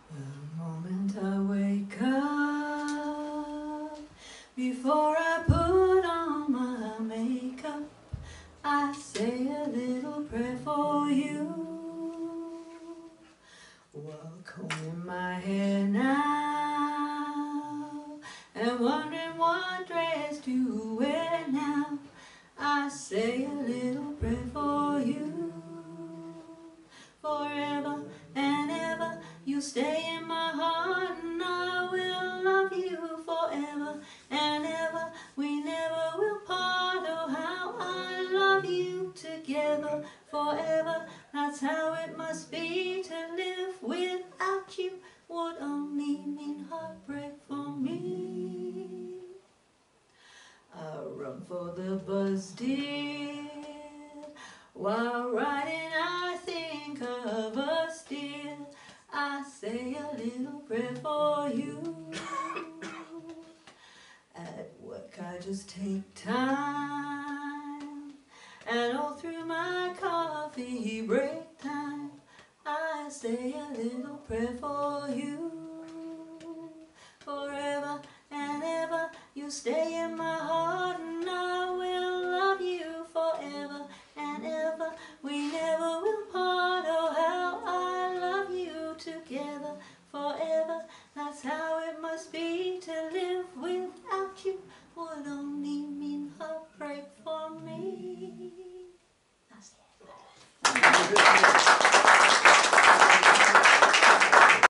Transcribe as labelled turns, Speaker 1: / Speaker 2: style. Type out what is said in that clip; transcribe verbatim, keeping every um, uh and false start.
Speaker 1: The moment I wake up, before I put on my makeup, I say a little prayer for you. While combing my hair now, and wondering what dress to wear now, I say a little prayer for you. Forever and ever, you stay in my heart, and I will love you forever and ever. We never will part. Oh, how I love you together forever. That's how it must be to live without you. Would only mean heartbreak for me. I run for the bus, dear. While riding, I think of us, dear. I say a little prayer for you. At work, I just take time, and all through my coffee break time, I say a little prayer for you. Forever and ever, you stay in my heart, and I will love you forever and ever. We never will part. Oh, how I love you together forever. That's how it must be to live without you. Would only mean heartbreak for me. That's it.